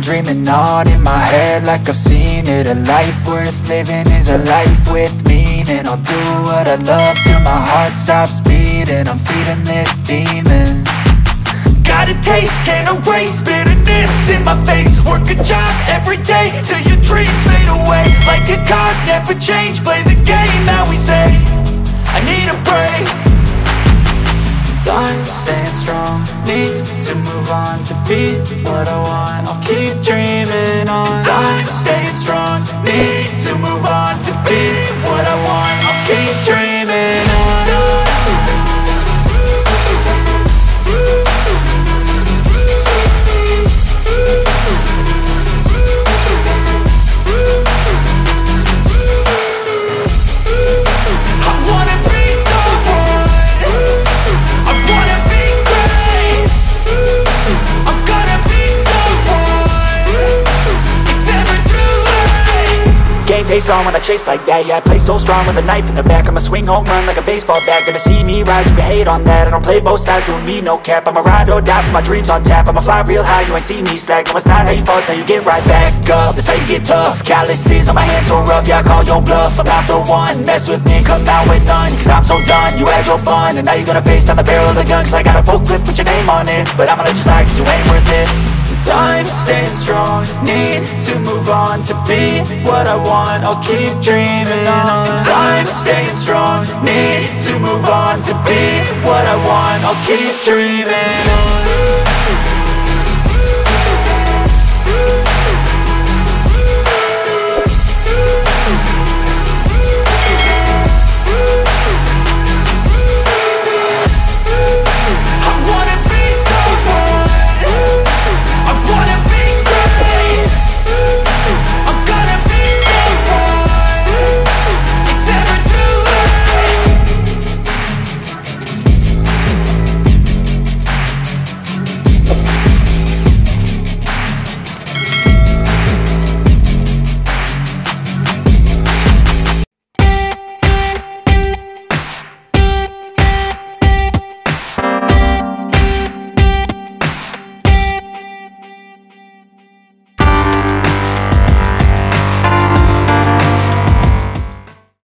dreaming on in my head like I've seen it. A life worth living is a life with meaning. I'll do what I love till my heart stops beating. I'm feeding this demon. Got a taste, can't erase bitterness in my face. Work a job every day till your dreams fade away. Like a card, never change, play the game that we say. I need a break. I'm staying strong, need to move on to be what I want. I'll keep dreaming on. I'm staying strong, need to move on to be what I want. I'll keep dreaming on. Face on when I chase like that. Yeah, I play so strong with a knife in the back. I'ma swing home run like a baseball bat. Gonna see me rise, you can hate on that. I don't play both sides, doing me no cap. I'ma ride or die for my dreams on tap. I'ma fly real high, you ain't see me slack. No, it's not how you fall, it's how you get right back up. That's how you get tough. Calluses on my hands so rough, yeah, I call your bluff. I'm not the one, mess with me, come out with none. Cause I'm so done, you had your fun. And now you're gonna face down the barrel of the gun. Cause I got a full clip, put your name on it. But I'ma let you slide cause you ain't worth it. I'm staying strong, need to move on to be what I want. I'll keep dreaming on. I'm staying strong, need to move on to be what I want. I'll keep dreaming on.